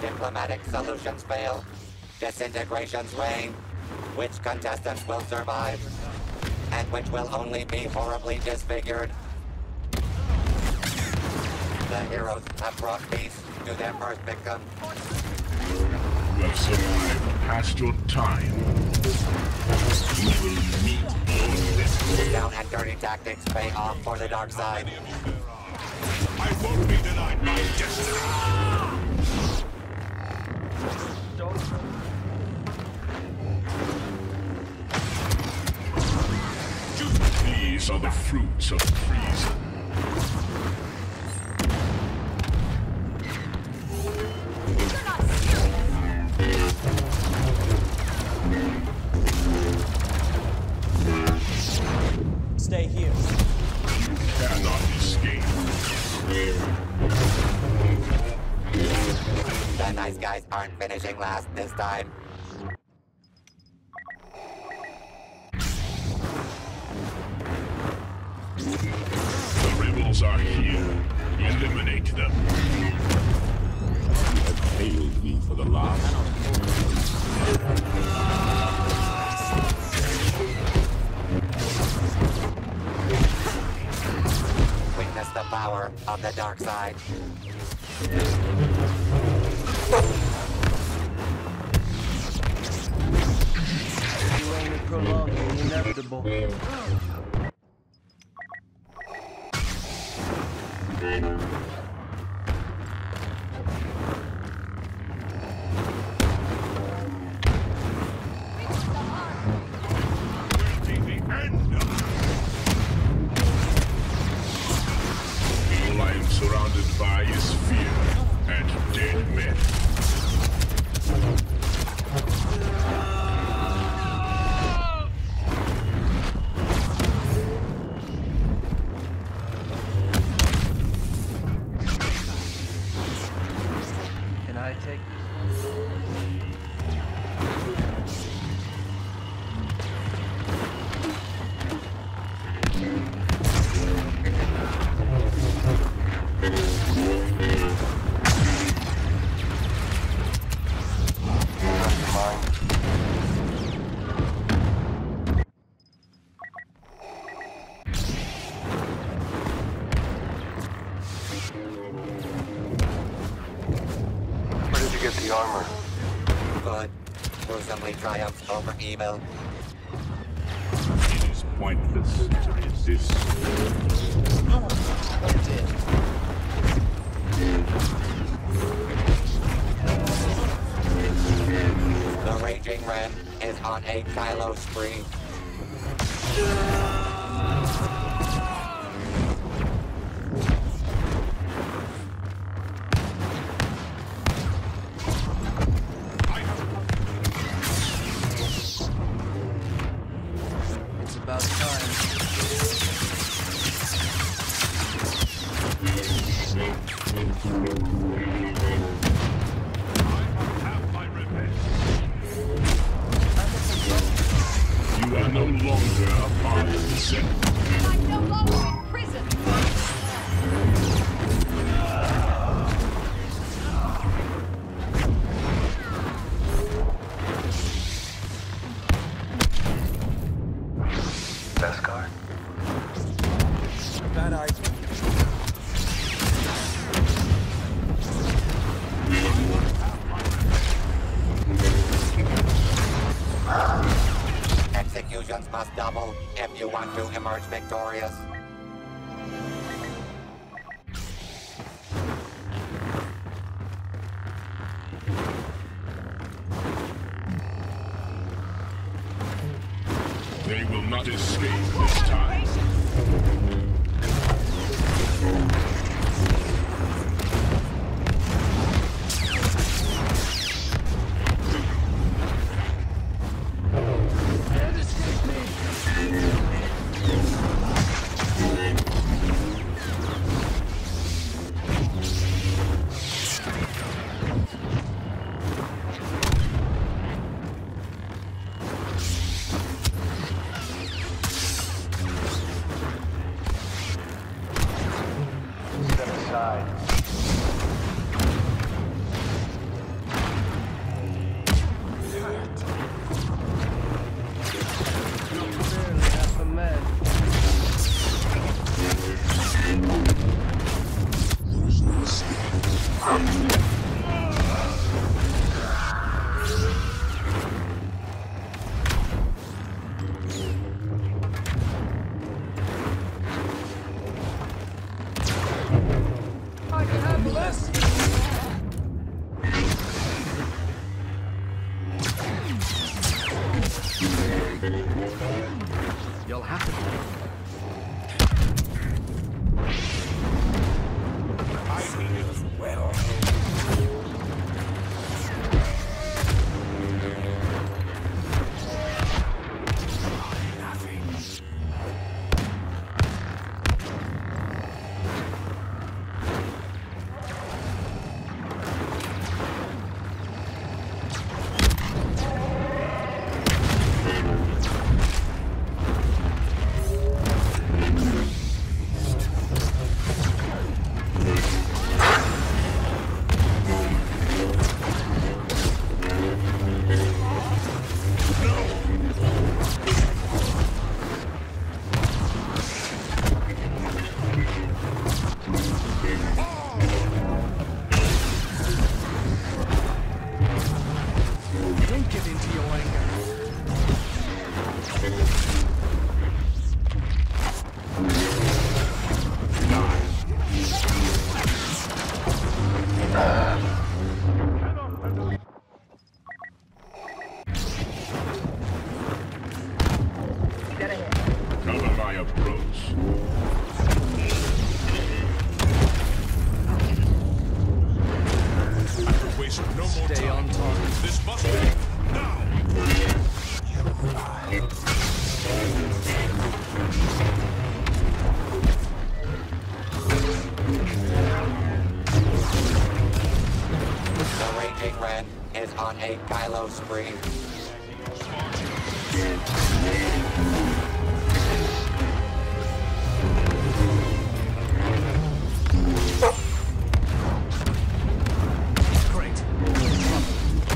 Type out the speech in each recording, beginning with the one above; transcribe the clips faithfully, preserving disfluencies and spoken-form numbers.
diplomatic solutions fail, disintegrations reign, which contestants will survive, and which will only be horribly disfigured. The heroes have brought peace to their first victim. You have survived past your time. You will meet all this. Down and dirty tactics pay off for the dark side. I won't be denied my destiny! These are the fruits of treason. Stay here. You cannot escape. The nice guys aren't finishing last this time. The rebels are here. Eliminate them. You have failed me for the last. Witness the power of the dark side. You only prolong the inevitable. I am surrounded by is fear and dead men. Can I take Where did you get the armor? Good. Gruesomely triumphs over evil. It is pointless to resist. The Raging Ren is on a Kylo spree. It's about time. You are no longer a part of the set. I'm no longer in prison. Beskar? Bad idea. Executions must double if you want to emerge victorious. They will not escape this time. You'll have to play. I mean it well. Don't give in to your anger. Cover my approach. I could waste no more Stay time. on target. This must be now. The Raging Ren is on a Kylo spree. Great. We're in trouble.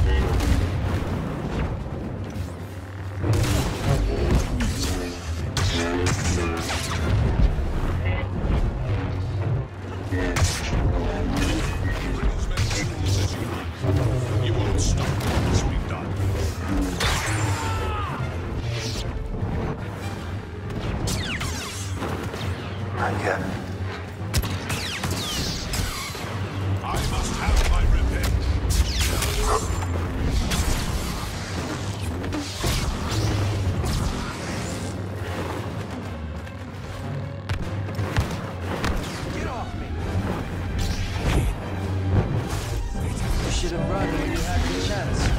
You won't stop once we've done. Not yet. I must have my revenge. Get off me! You should have run when you had the chance.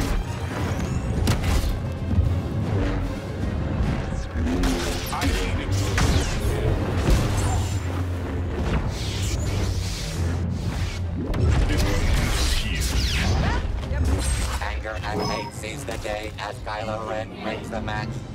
I need it. Anger and hate seize the day as Kylo Ren wins the match.